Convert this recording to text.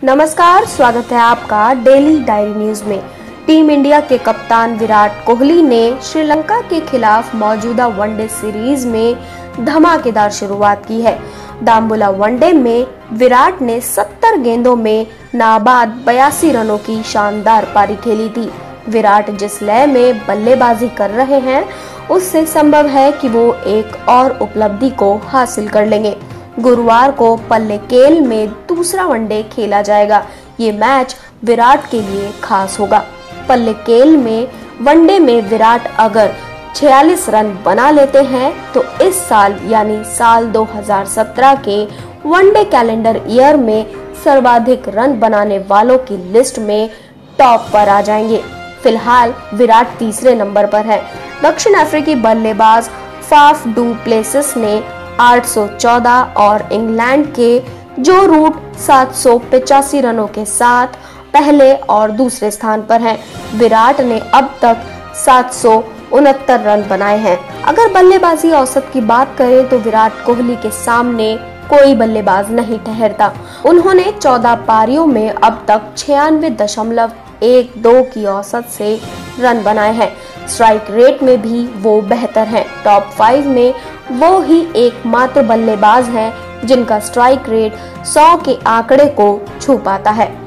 नमस्कार, स्वागत है आपका डेली डायरी न्यूज में। टीम इंडिया के कप्तान विराट कोहली ने श्रीलंका के खिलाफ मौजूदा वनडे सीरीज में धमाकेदार शुरुआत की है। दाम्बुला वनडे में विराट ने 70 गेंदों में नाबाद 82 रनों की शानदार पारी खेली थी। विराट जिस लय में बल्लेबाजी कर रहे हैं, उससे संभव है कि वो एक और उपलब्धि को हासिल कर लेंगे। गुरुवार को पल्लेकेल में दूसरा वनडे खेला जाएगा। ये मैच विराट के लिए खास होगा। पल्लेकेल में वनडे में विराट अगर 46 रन बना लेते हैं तो इस साल यानी साल 2017 के वनडे कैलेंडर ईयर में सर्वाधिक रन बनाने वालों की लिस्ट में टॉप पर आ जाएंगे। फिलहाल विराट तीसरे नंबर पर है। दक्षिण अफ्रीकी बल्लेबाज फाफ डू प्लेसिस ने 814 और इंग्लैंड के जो रूट 785 रनों के साथ पहले और दूसरे स्थान पर हैं। विराट ने अब तक 769 रन बनाए हैं। अगर बल्लेबाजी औसत की बात करें तो विराट कोहली के सामने कोई बल्लेबाज नहीं ठहरता। उन्होंने 14 पारियों में अब तक 96.12 की औसत से रन बनाए हैं। स्ट्राइक रेट में भी वो बेहतर हैं। टॉप 5 में वो ही एकमात्र बल्लेबाज हैं जिनका स्ट्राइक रेट 100 के आंकड़े को छू पाता है।